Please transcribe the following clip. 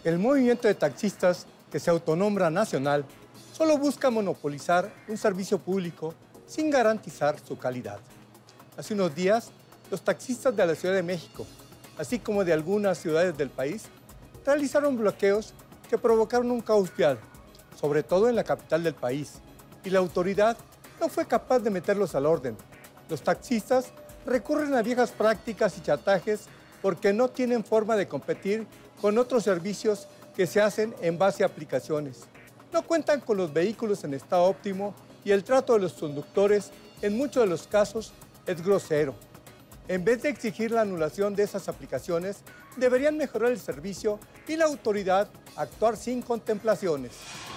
El movimiento de taxistas, que se autonombra nacional, solo busca monopolizar un servicio público sin garantizar su calidad. Hace unos días, los taxistas de la Ciudad de México, así como de algunas ciudades del país, realizaron bloqueos que provocaron un caos vial, sobre todo en la capital del país, y la autoridad no fue capaz de meterlos al orden. Los taxistas recurren a viejas prácticas y chantajes porque no tienen forma de competir con otros servicios que se hacen en base a aplicaciones. No cuentan con los vehículos en estado óptimo y el trato de los conductores, en muchos de los casos, es grosero. En vez de exigir la anulación de esas aplicaciones, deberían mejorar el servicio y la autoridad actuar sin contemplaciones.